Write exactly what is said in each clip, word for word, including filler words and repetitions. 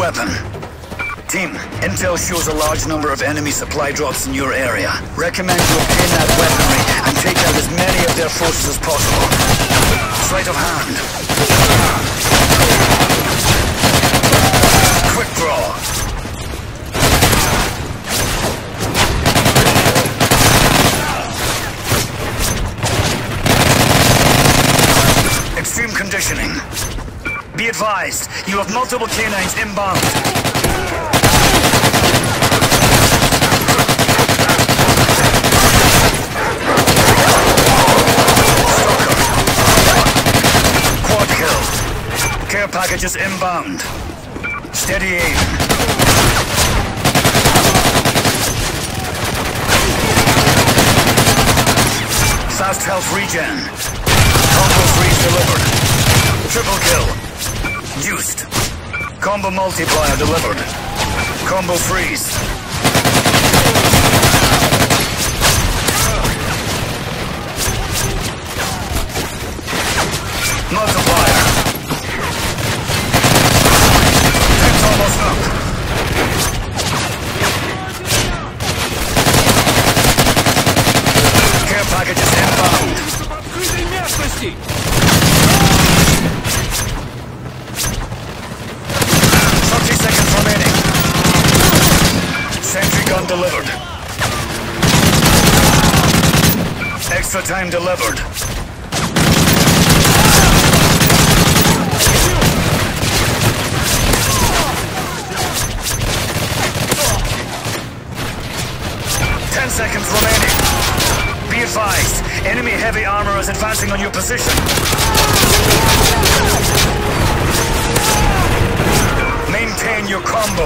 weapon. Team, intel shows a large number of enemy supply drops in your area. Recommend you obtain that weaponry and take out as many of their forces as possible. Sleight of hand. Quick draw. Extreme conditioning. Be advised, you have multiple canines inbound. Quad kill. Care packages inbound. Steady aim. Fast health regen. Combo freeze delivered. Triple kill. Juiced. Combo multiplier delivered. Combo freeze. Multiplier. Time's almost up. Care packages inbound. thirty seconds remaining. Sentry gun delivered. Extra time delivered. Ten seconds remaining. Be advised, enemy heavy armor is advancing on your position. Maintain your combo.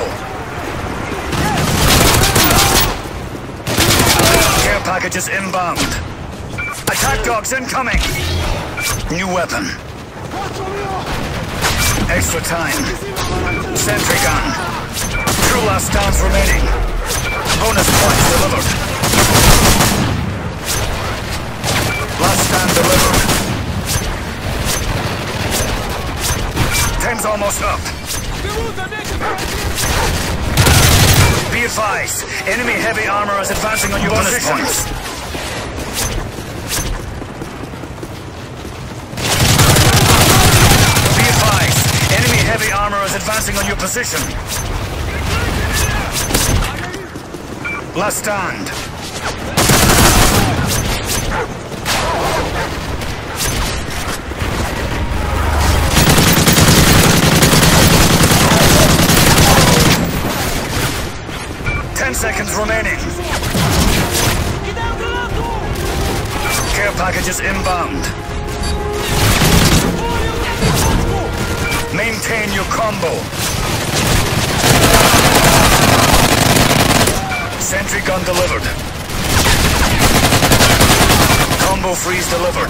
Care packages inbound. Attack dogs incoming. New weapon. Extra time. Sentry gun. Two last stands remaining. Bonus points delivered. Last stand delivered. Time's almost up. Be advised, enemy heavy armor is advancing on your bonus points. Be advised, enemy heavy armor is advancing on your position. Last stand. Ten seconds remaining. Care packages inbound. Maintain your combo. Sentry gun delivered. Combo freeze delivered.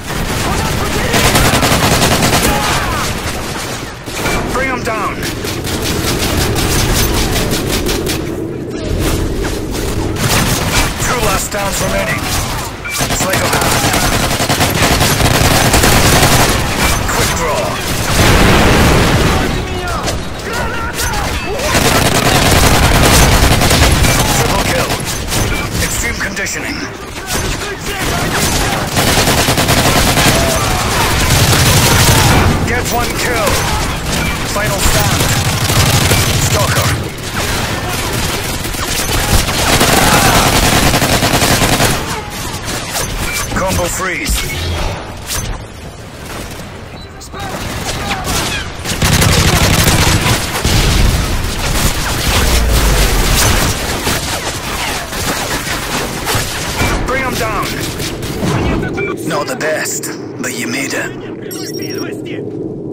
Bring them down. Two last downs remaining. Sleight of hand. Quick draw. Triple kill. Extreme conditioning. Get one kill. Final stand. Stalker. Combo freeze. Bring him down. Not the best, but you made it.